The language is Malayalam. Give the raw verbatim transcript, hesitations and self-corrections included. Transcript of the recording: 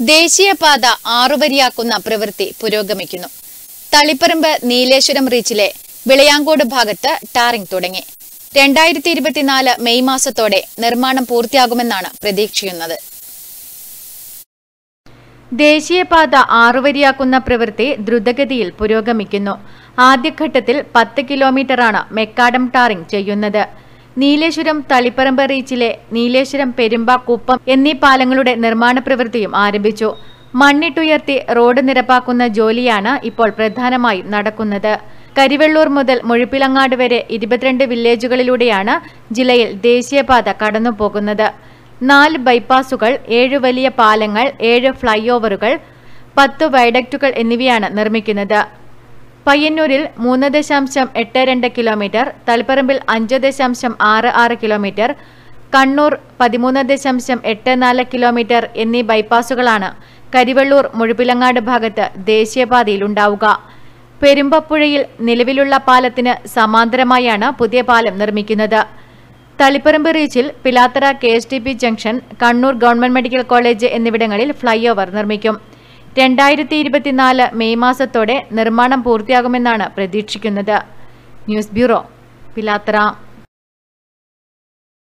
ദേശീയപാത ആറുവരിയാക്കുന്ന പ്രവൃത്തി പുരോഗമിക്കുന്നു. തളിപ്പറമ്പ് നീലേശ്വരം റീച്ചിലെ വിളയാങ്കോട് ഭാഗത്ത് ടാറിംഗ് തുടങ്ങി. രണ്ടായിരത്തി ഇരുപത്തിനാല് മെയ് മാസത്തോടെ നിർമ്മാണം പൂർത്തിയാകുമെന്നാണ് പ്രതീക്ഷിക്കുന്നത്. ദേശീയപാത ആറുവരിയാക്കുന്ന പ്രവൃത്തി ദ്രുതഗതിയിൽ പുരോഗമിക്കുന്നു. ആദ്യഘട്ടത്തിൽ പത്ത് കിലോമീറ്ററാണ് മെക്കാഡം ടാറിംഗ് ചെയ്യുന്നത്. നീലേശ്വരം തളിപ്പറമ്പ് റീച്ചിലെ നീലേശ്വരം പെരുമ്പ കുപ്പം എന്നീ പാലങ്ങളുടെ നിർമ്മാണ പ്രവൃത്തിയും ആരംഭിച്ചു. മണ്ണിട്ടുയർത്തി റോഡ് നിരപ്പാക്കുന്ന ജോലിയാണ് ഇപ്പോൾ പ്രധാനമായും നടക്കുന്നത്. കരിവെള്ളൂർ മുതൽ മുഴുപ്പിലങ്ങാട് വരെ ഇരുപത്തിരണ്ട് വില്ലേജുകളിലൂടെയാണ് ജില്ലയിൽ ദേശീയപാത കടന്നുപോകുന്നത്. നാല് ബൈപ്പാസുകൾ, ഏഴ് വലിയ പാലങ്ങൾ, ഏഴ് ഫ്ലൈ ഓവറുകൾ, പത്ത് വയഡക്റ്റുകൾ എന്നിവയാണ് നിർമ്മിക്കുന്നത്. പയ്യന്നൂരിൽ മൂന്ന് ദശാംശം എട്ട് രണ്ട് കിലോമീറ്റർ, തളിപ്പറമ്പിൽ അഞ്ച് ദശാംശം ആറ് ആറ് കിലോമീറ്റർ, കണ്ണൂർ പതിമൂന്ന് ദശാംശം എട്ട് നാല് കിലോമീറ്റർ എന്നീ ബൈപ്പാസുകളാണ് കരിവെള്ളൂർ മുഴുപ്പിലങ്ങാട് ഭാഗത്ത് ദേശീയപാതയിലുണ്ടാവുക. പെരുമ്പപ്പുഴയിൽ നിലവിലുള്ള പാലത്തിന് സമാന്തരമായാണ് പുതിയ പാലം നിർമ്മിക്കുന്നത്. തളിപ്പറമ്പ് റീച്ചിൽ Pilathara K S T P junction, Kannur government medical college എന്നിവിടങ്ങളിൽ ഫ്ലൈ ഓവർ നിർമ്മിക്കും. രണ്ടായിരത്തി ഇരുപത്തിനാല് മെയ് മാസത്തോടെ നിർമ്മാണം പൂർത്തിയാകുമെന്നാണ് പ്രതീക്ഷിക്കുന്നത്. News bureau, Pilathara.